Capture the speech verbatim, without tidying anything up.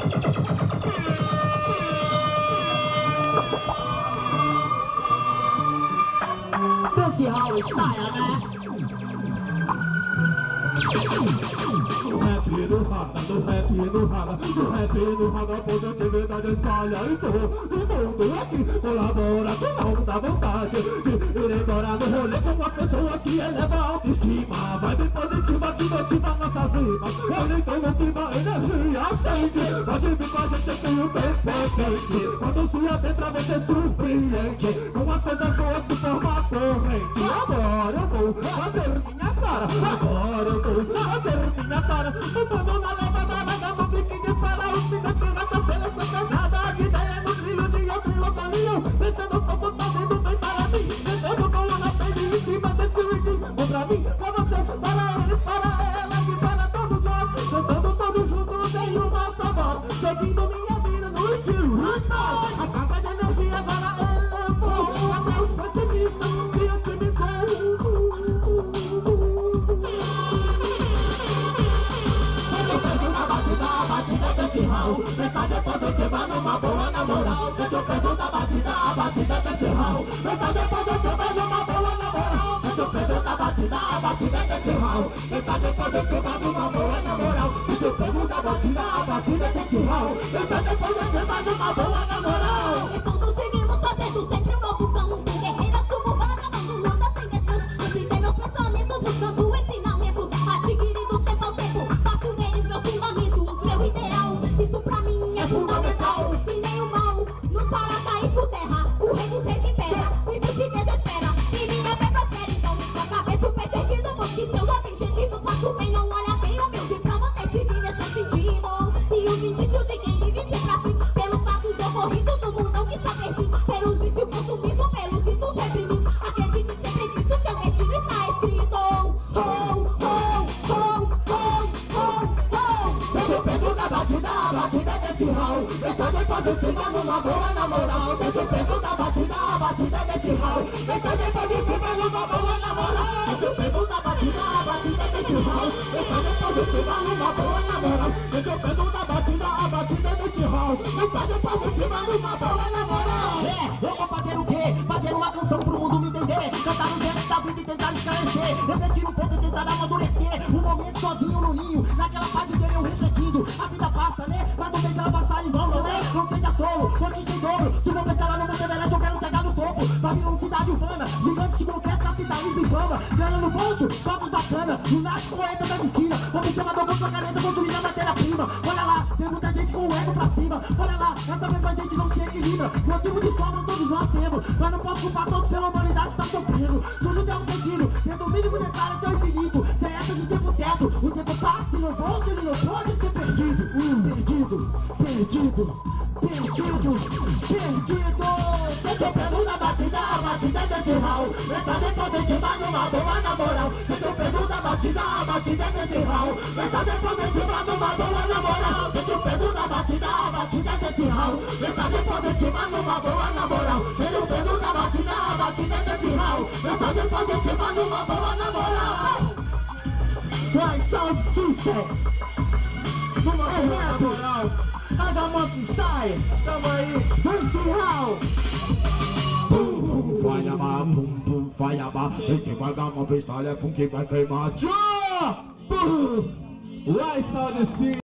Dance Hall Style, né? No rap, no raga, no rap, no raga, no rap, no raga, positividade espalha em todo mundo aqui colabora com a muita vontade de ir embora no rolê com as pessoas que elevam a autoestima. Vibe positiva que motiva nossas rimas. Ele tem um clima, energia acende. Pode vir com a gente, tem o peito quente. Quando se adentra você surpreende com as coisas boas que formam a corrente. Agora eu vou fazer minha cara, agora eu vou fazer minha cara. O mundo na levada, vagabundo que dispara os pingos que racham pelas coisas nada. A ideia é no trilho de outro o caminho. Descendo como fazendo bem para mim. Descendo com a frente em cima desse ritmo. Ou pra mim, pra você, para eles, para elas e para todos nós. Cantando todos juntos em uma só voz. Seguindo minha vida no estilo Randall. A carga de energia agora elevou. Até os pessimistas se otimizou. Mensagem positiva numa boa na moral. Deixa o peso da batida, a batida desse hall. Mensagem positiva numa boa na moral. Deixa o peso da batida, a batida desse hall. Mensagem positiva numa boa na moral. Deixa o peso da batida, a batida desse hall. Mensagem positiva numa boa na moral. Nós conseguimos fazendo sempre um novo canto. Guerreira suburbana, cavando luta sem descanso. Amplifiquei meus pensamentos buscando ensinamentos adquiridos tempo ao tempo. Faço neles meus fundamentos, meu ideal. Isso pra mim é fundamental. E nem o mal nos fará cair por terra. O rei dos reis impera, o inimigo se desespera. E minha fé prospera, então com a cabeça o peito erguido. Busque seus objetivos, faço bem, não olha quem humilde. Pra manter-se viver seu sentido. E os indícios de quem vive sempre aflito. Pelos fatos ocorridos no mundão que está perdido. Pelos vícios, consumismo, pelos gritos reprimidos. Acredite sempre em Cristo, seu destino está escrito. Oh, oh, oh, oh, oh, oh. Deixa o peso da batida, a batida desse hall. Mensagem positiva numa boa na moral. Deixa o peso da batida, a batida desse hall. Mensagem positiva numa boa na moral. Deixa o peso da batida, a batida desse hall. Mensagem positiva numa boa na moral. Deixa o peso da batida, a batida desse hall. Mensagem positiva numa boa na moral. É, eu vou fazer o quê? Fazer uma canção pro mundo me entender. Cantar no dentro da vida e tentar esclarecer. Refletir um pouco e tentar amadurecer. Um momento sozinho no ninho, naquela parte dele eu refletindo. A vida passa, né? Mas não deixa ela passar em vão, né? Não seja tolo, porque tem dobro. Se vou pensar lá no Monte Everest, eu quero chegar no topo. Babilonicidade urbana, gigante de concreto, capitalismo e fama. Grana no ponto, fotos bacana. Lunático, poeta das esquinas. Observador com sua caneta, construindo a matéria-prima. Olha lá, tem muita gente com o ego pra cima. Olha lá, essa mesma gente não se equilibra. Motivo de sobra todos nós temos. Mas não posso culpar todos pela humanidade que tá sofrendo. Tudo tem um sentido, tendo o mínimo detalhe até o infinito. Sem essa de tempo certo, o tempo passa e não volta, ele não pode ser perdido. Hum, perdido, perdido, perdido, perdido. Deixa o peso da batida, a batida desse hall. Mensagem positiva numa boa na moral. Deixa o peso da batida, a batida desse hall. Mensagem positiva numa boa na moral. Deixa o peso da batida, a batida desse hall. Mensagem positiva numa boa na moral. Deixa o peso da batida, a batida desse hall. Mensagem positiva numa boa na moral. Drive Sound System. Numa rap, moral. Vagamonte Style. Tamo aí. Dance Hall. Pum, pum, faiaba, pum, pum, faiaba. Esse vagamonte style é com que vai queimar. Tchau! Drive Sound System.